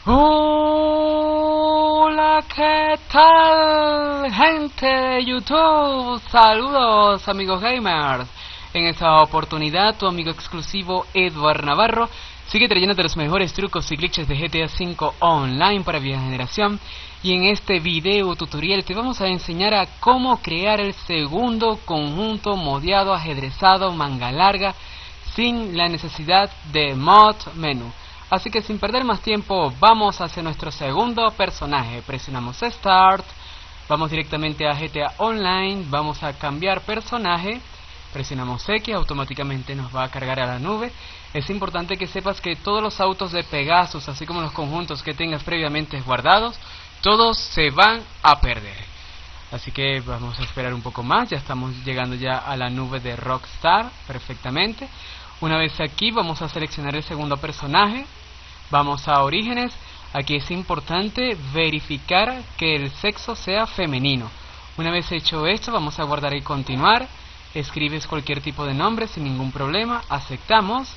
Hola, ¿qué tal, gente de YouTube? Saludos, amigos gamers. En esta oportunidad, tu amigo exclusivo Edward Navarro sigue trayéndote los mejores trucos y glitches de GTA V Online para vieja generación. Y en este video tutorial te vamos a enseñar a cómo crear el segundo conjunto modeado ajedrezado manga larga sin la necesidad de mod menú. Así que sin perder más tiempo, vamos hacia nuestro segundo personaje. Presionamos Start, vamos directamente a GTA Online, vamos a cambiar personaje, presionamos X, automáticamente nos va a cargar a la nube. Es importante que sepas que todos los autos de Pegasus, así como los conjuntos que tengas previamente guardados, todos se van a perder. Así que vamos a esperar un poco más, ya estamos llegando ya a la nube de Rockstar, perfectamente. Una vez aquí vamos a seleccionar el segundo personaje, vamos a orígenes. Aquí es importante verificar que el sexo sea femenino. Una vez hecho esto vamos a guardar y continuar. Escribes cualquier tipo de nombre sin ningún problema, aceptamos.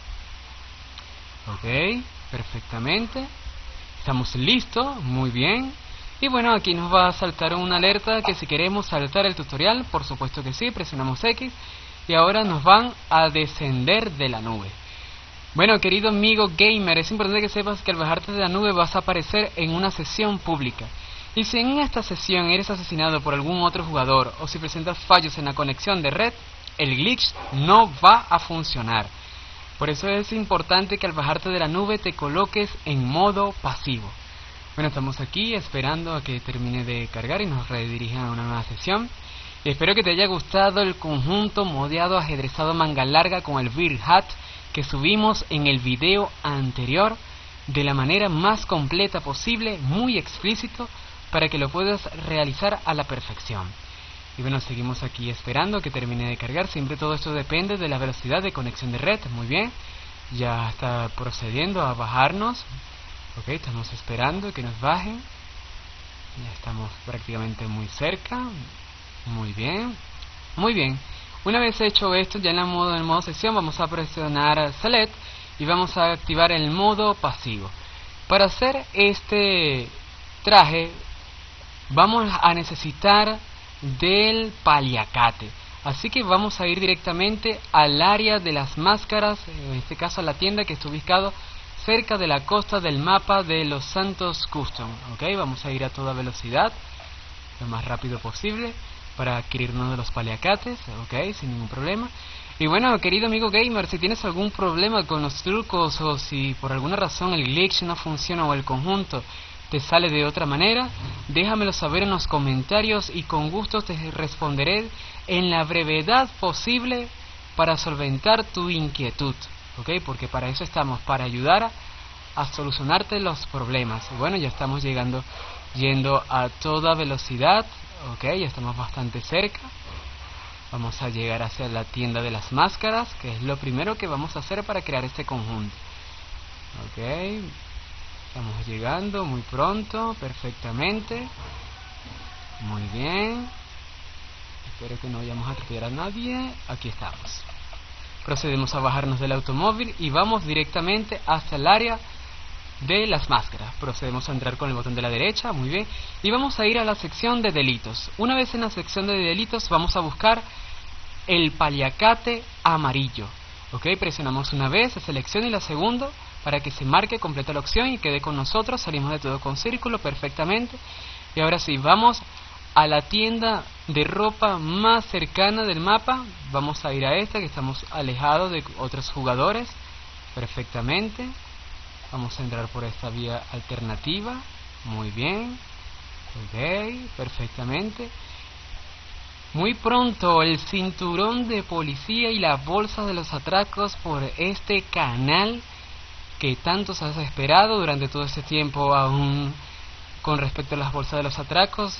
Ok, perfectamente. Estamos listos, muy bien. Y bueno, aquí nos va a saltar una alerta que si queremos saltar el tutorial, por supuesto que sí, presionamos X. Y ahora nos van a descender de la nube. Bueno, querido amigo gamer, es importante que sepas que al bajarte de la nube vas a aparecer en una sesión pública. Y si en esta sesión eres asesinado por algún otro jugador o si presentas fallos en la conexión de red, el glitch no va a funcionar. Por eso es importante que al bajarte de la nube te coloques en modo pasivo. Bueno, estamos aquí esperando a que termine de cargar y nos redirijan a una nueva sesión. Espero que te haya gustado el conjunto modeado ajedrezado manga larga con el Bear Hat que subimos en el video anterior de la manera más completa posible, muy explícito, para que lo puedas realizar a la perfección. Y bueno, seguimos aquí esperando que termine de cargar. Siempre todo esto depende de la velocidad de conexión de red. Muy bien, ya está procediendo a bajarnos. Ok, estamos esperando que nos bajen. Ya estamos prácticamente muy cerca. Muy bien, muy bien. Una vez hecho esto, ya en el modo sesión vamos a presionar Select y vamos a activar el modo pasivo. Para hacer este traje vamos a necesitar del paliacate, así que vamos a ir directamente al área de las máscaras, en este caso a la tienda que está ubicado cerca de la costa del mapa de Los Santos Custom. Ok, vamos a ir a toda velocidad, lo más rápido posible, para adquirir uno de los paliacates, ok, sin ningún problema. Y bueno, querido amigo gamer, si tienes algún problema con los trucos o si por alguna razón el glitch no funciona o el conjunto te sale de otra manera, déjamelo saber en los comentarios y con gusto te responderé en la brevedad posible para solventar tu inquietud, ok, porque para eso estamos, para ayudar a solucionarte los problemas. Bueno, ya estamos yendo a toda velocidad. Ok, ya estamos bastante cerca. Vamos a llegar hacia la tienda de las máscaras, que es lo primero que vamos a hacer para crear este conjunto. Ok, estamos llegando muy pronto, perfectamente. Muy bien. Espero que no vayamos a atropellar a nadie. Aquí estamos. Procedemos a bajarnos del automóvil y vamos directamente hacia el área de las máscaras. Procedemos a entrar con el botón de la derecha, muy bien, y vamos a ir a la sección de delitos. Una vez en la sección de delitos vamos a buscar el paliacate amarillo. Ok, presionamos una vez, se selecciona y la segunda para que se marque completa la opción y quede con nosotros. Salimos de todo con círculo perfectamente. Y ahora sí, vamos a la tienda de ropa más cercana del mapa. Vamos a ir a esta que estamos alejados de otros jugadores perfectamente. Vamos a entrar por esta vía alternativa. Muy bien. Ok, perfectamente. Muy pronto el cinturón de policía y las bolsas de los atracos por este canal que tanto se ha esperado durante todo este tiempo. Aún con respecto a las bolsas de los atracos,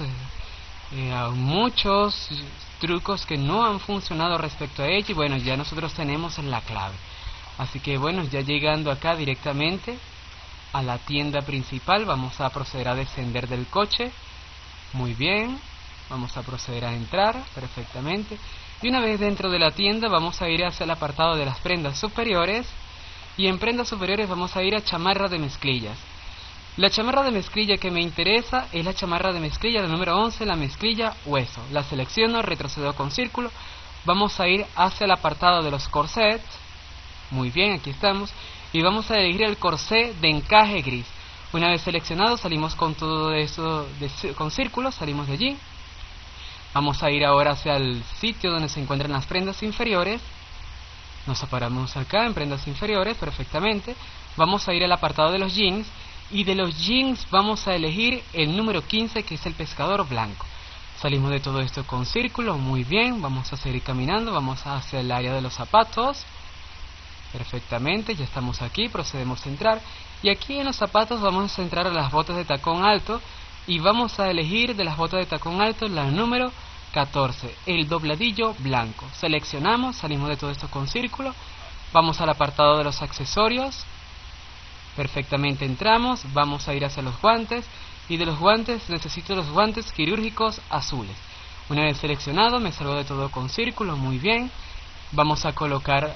muchos trucos que no han funcionado respecto a ello. Y bueno, ya nosotros tenemos la clave. Así que bueno, ya llegando acá directamente a la tienda principal, vamos a proceder a descender del coche. Muy bien, vamos a proceder a entrar perfectamente. Y una vez dentro de la tienda vamos a ir hacia el apartado de las prendas superiores. Y en prendas superiores vamos a ir a chamarra de mezclillas. La chamarra de mezclilla que me interesa es la chamarra de mezclilla, la número 11, la mezclilla hueso. La selecciono, retrocedo con círculo. Vamos a ir hacia el apartado de los corsets. Muy bien, aquí estamos. Y vamos a elegir el corsé de encaje gris. Una vez seleccionado, salimos con todo eso, con círculos, salimos de allí. Vamos a ir ahora hacia el sitio donde se encuentran las prendas inferiores. Nos aparamos acá en prendas inferiores, perfectamente. Vamos a ir al apartado de los jeans. Y de los jeans vamos a elegir el número 15, que es el pescador blanco. Salimos de todo esto con círculo, muy bien. Vamos a seguir caminando, vamos hacia el área de los zapatos. Perfectamente, ya estamos aquí, procedemos a entrar. Y aquí en los zapatos vamos a entrar a las botas de tacón alto. Y vamos a elegir de las botas de tacón alto la número 14, el dobladillo blanco. Seleccionamos, salimos de todo esto con círculo. Vamos al apartado de los accesorios. Perfectamente entramos, vamos a ir hacia los guantes. Y de los guantes necesito los guantes quirúrgicos azules. Una vez seleccionado, me salgo de todo con círculo, muy bien. Vamos a colocar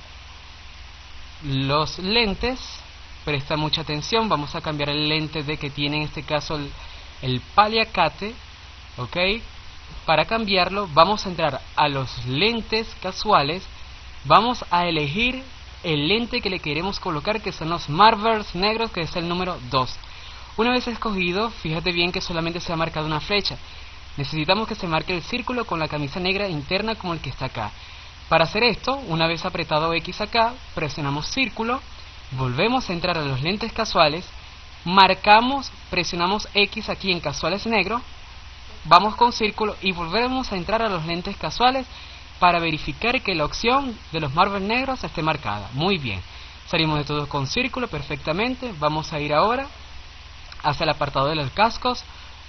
los lentes. Presta mucha atención, vamos a cambiar el lente de que tiene en este caso el paliacate, ok. Para cambiarlo vamos a entrar a los lentes casuales, vamos a elegir el lente que le queremos colocar, que son los Marvels negros, que es el número 2. Una vez escogido, fíjate bien que solamente se ha marcado una flecha. Necesitamos que se marque el círculo con la camisa negra interna como el que está acá. Para hacer esto, una vez apretado X acá, presionamos círculo, volvemos a entrar a los lentes casuales, marcamos, presionamos X aquí en casuales negro, vamos con círculo y volvemos a entrar a los lentes casuales para verificar que la opción de los Marvel negros esté marcada. Muy bien, salimos de todo con círculo perfectamente. Vamos a ir ahora hacia el apartado de los cascos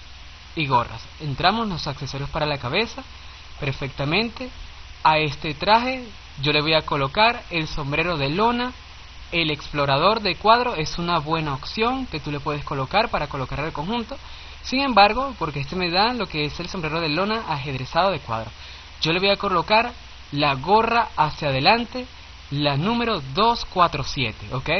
y gorras. Entramos los accesorios para la cabeza, perfectamente. A este traje yo le voy a colocar el sombrero de lona. El explorador de cuadro es una buena opción que tú le puedes colocar para colocar el conjunto. Sin embargo, porque este me da lo que es el sombrero de lona ajedrezado de cuadro, yo le voy a colocar la gorra hacia adelante, la número 247, ¿ok?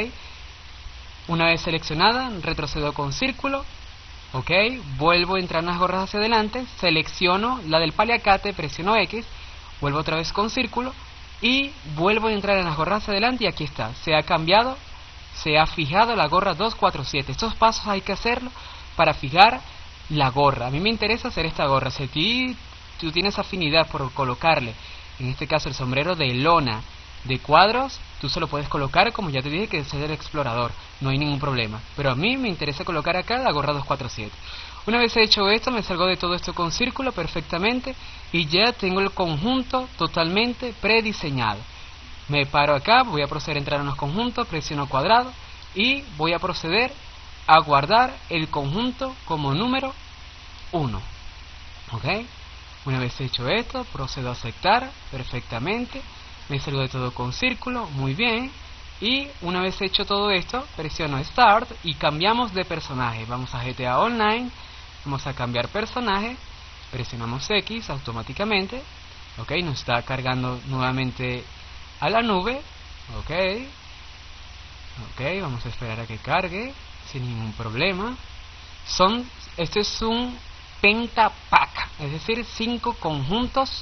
Una vez seleccionada, retrocedo con círculo, ¿ok? Vuelvo a entrar en las gorras hacia adelante, selecciono la del paliacate, presiono X, vuelvo otra vez con círculo y vuelvo a entrar en las gorras hacia adelante y aquí está, se ha cambiado, se ha fijado la gorra 247. Estos pasos hay que hacerlo para fijar la gorra. A mí me interesa hacer esta gorra. Si tú tienes afinidad por colocarle, en este caso el sombrero de lona de cuadros, tú se lo puedes colocar, como ya te dije, que es el explorador, no hay ningún problema. Pero a mí me interesa colocar acá la gorra 247. Una vez hecho esto, me salgo de todo esto con círculo perfectamente y ya tengo el conjunto totalmente prediseñado. Me paro acá, voy a proceder a entrar en los conjuntos, presiono cuadrado y voy a proceder a guardar el conjunto como número 1. ¿Ok? Una vez hecho esto, procedo a aceptar perfectamente. Me salgo de todo con círculo, muy bien. Y una vez hecho todo esto, presiono Start y cambiamos de personaje. Vamos a GTA Online, vamos a cambiar personaje, presionamos X automáticamente. Ok, nos está cargando nuevamente a la nube. Ok, vamos a esperar a que cargue sin ningún problema. Este es un pentapack, es decir, 5 conjuntos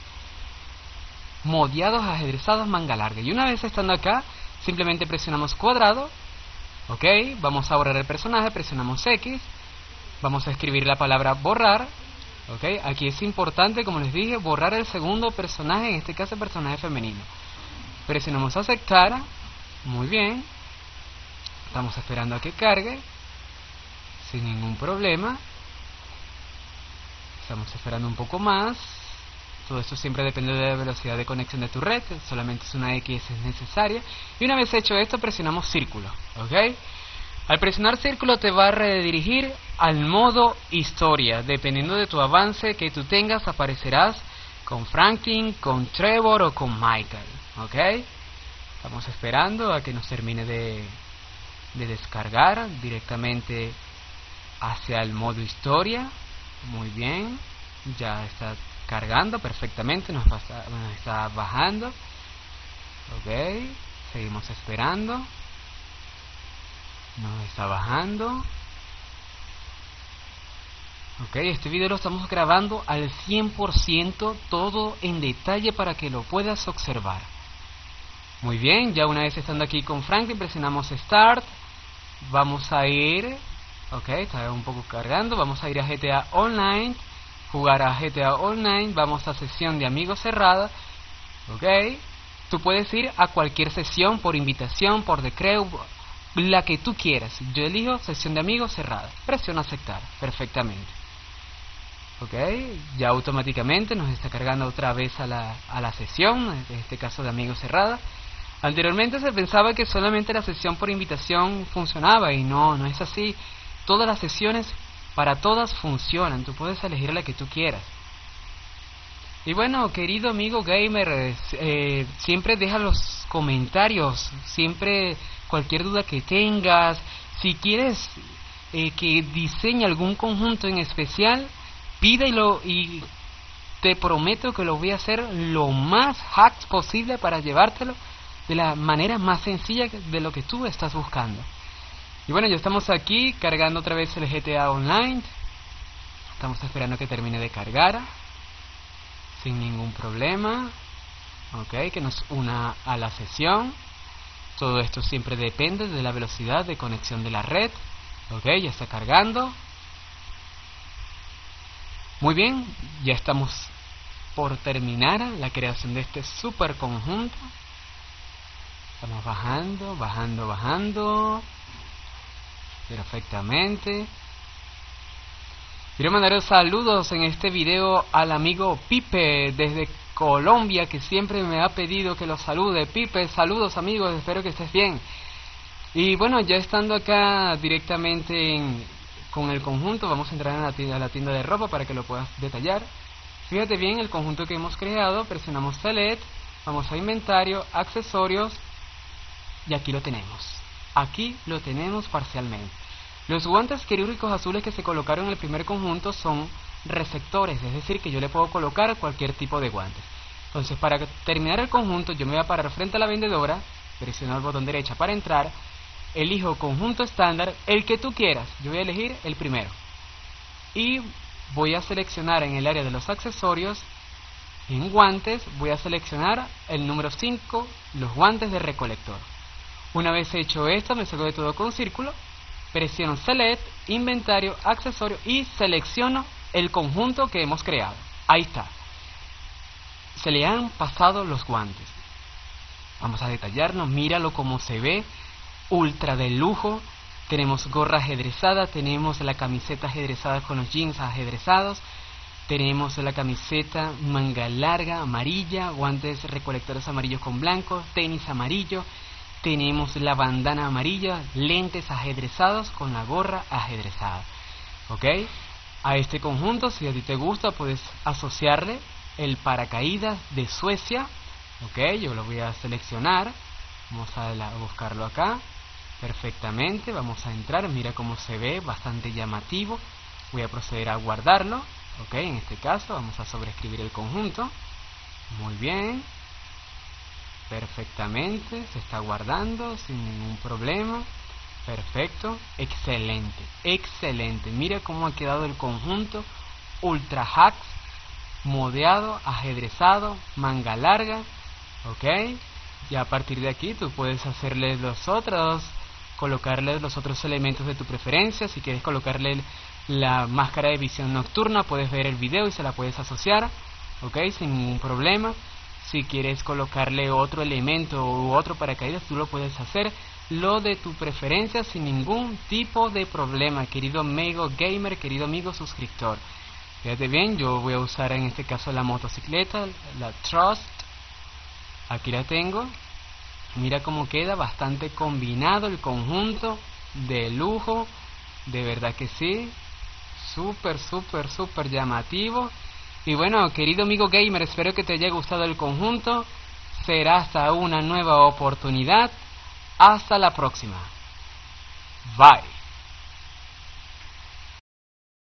modiados ajedrezados manga larga. Y una vez estando acá, simplemente presionamos cuadrado. Ok, vamos a borrar el personaje, presionamos X, vamos a escribir la palabra borrar. Ok, aquí es importante, como les dije, borrar el segundo personaje, en este caso el personaje femenino. Presionamos aceptar, muy bien. Estamos esperando a que cargue sin ningún problema. Estamos esperando un poco más. Todo esto siempre depende de la velocidad de conexión de tu red, solamente es una X es necesaria. Y una vez hecho esto, presionamos círculo, ¿ok? Al presionar círculo te va a redirigir al modo historia. Dependiendo de tu avance que tú tengas, aparecerás con Franklin, con Trevor o con Michael, ¿ok? Estamos esperando a que nos termine de descargar directamente hacia el modo historia. Muy bien, ya está cargando perfectamente, nos está bajando. Ok, seguimos esperando. Nos está bajando. Ok, este video lo estamos grabando al 100%, todo en detalle para que lo puedas observar. Muy bien, ya una vez estando aquí con Franklin, presionamos Start. Vamos a ir, ok, está un poco cargando, vamos a ir a GTA Online, jugar a GTA Online, vamos a sesión de amigos cerrada, ok. Tú puedes ir a cualquier sesión por invitación, por decreo, la que tú quieras. Yo elijo sesión de amigos cerrada, presiono aceptar, perfectamente. Ok, ya automáticamente nos está cargando otra vez a la sesión, en este caso de amigos cerrada. Anteriormente se pensaba que solamente la sesión por invitación funcionaba y no es así. Todas las sesiones para todas funcionan, tú puedes elegir la que tú quieras. Y bueno, querido amigo gamer, siempre deja los comentarios, siempre cualquier duda que tengas, si quieres que diseñe algún conjunto en especial, pídelo y te prometo que lo voy a hacer lo más hacks posible para llevártelo de la manera más sencilla de lo que tú estás buscando. Y bueno, ya estamos aquí cargando otra vez el GTA Online. Estamos esperando que termine de cargar sin ningún problema. Ok, que nos una a la sesión. Todo esto siempre depende de la velocidad de conexión de la red. Ok, ya está cargando. Muy bien, ya estamos por terminar la creación de este super conjunto. Estamos bajando perfectamente. Quiero mandar saludos en este video al amigo Pipe desde Colombia, que siempre me ha pedido que lo salude. Pipe, saludos amigos, espero que estés bien. Y bueno, ya estando acá directamente con el conjunto, vamos a entrar a la tienda de ropa para que lo puedas detallar. Fíjate bien el conjunto que hemos creado, presionamos Select, vamos a Inventario, Accesorios, y aquí lo tenemos. Aquí lo tenemos parcialmente. Los guantes quirúrgicos azules que se colocaron en el primer conjunto son receptores, es decir, que yo le puedo colocar cualquier tipo de guantes. Entonces, para terminar el conjunto, yo me voy a parar frente a la vendedora, presiono el botón derecha para entrar, elijo conjunto estándar, el que tú quieras. Yo voy a elegir el primero. Y voy a seleccionar en el área de los accesorios, en guantes, voy a seleccionar el número 5, los guantes de recolector. Una vez hecho esto, me salgo de todo con círculo, presiono Select, Inventario, Accesorio y selecciono el conjunto que hemos creado. Ahí está. Se le han pasado los guantes. Vamos a detallarnos, míralo como se ve, ultra de lujo. Tenemos gorra ajedrezada, tenemos la camiseta ajedrezada con los jeans ajedrezados, tenemos la camiseta manga larga, amarilla, guantes recolectores amarillos con blanco, tenis amarillo, tenemos la bandana amarilla, lentes ajedrezados con la gorra ajedrezada. Ok, a este conjunto, si a ti te gusta, puedes asociarle el paracaídas de Suecia. Ok, yo lo voy a seleccionar, vamos a buscarlo acá. Perfectamente, vamos a entrar, mira cómo se ve, bastante llamativo. Voy a proceder a guardarlo. Ok, en este caso vamos a sobreescribir el conjunto. Muy bien. Perfectamente, se está guardando sin ningún problema. Perfecto, excelente, excelente. Mira cómo ha quedado el conjunto. Ultra hacks, modeado, ajedrezado, manga larga. Ok, y a partir de aquí tú puedes hacerle colocarle los otros elementos de tu preferencia. Si quieres colocarle la máscara de visión nocturna, puedes ver el video y se la puedes asociar, ok, sin ningún problema. Si quieres colocarle otro elemento u otro paracaídas, tú lo puedes hacer, lo de tu preferencia, sin ningún tipo de problema, querido amigo gamer, querido amigo suscriptor. Fíjate bien, yo voy a usar en este caso la motocicleta, la Trust. Aquí la tengo. Mira cómo queda, bastante combinado el conjunto, de lujo, de verdad que sí, súper llamativo. Y bueno, querido amigo gamer, espero que te haya gustado el conjunto. Será hasta una nueva oportunidad. Hasta la próxima. Bye.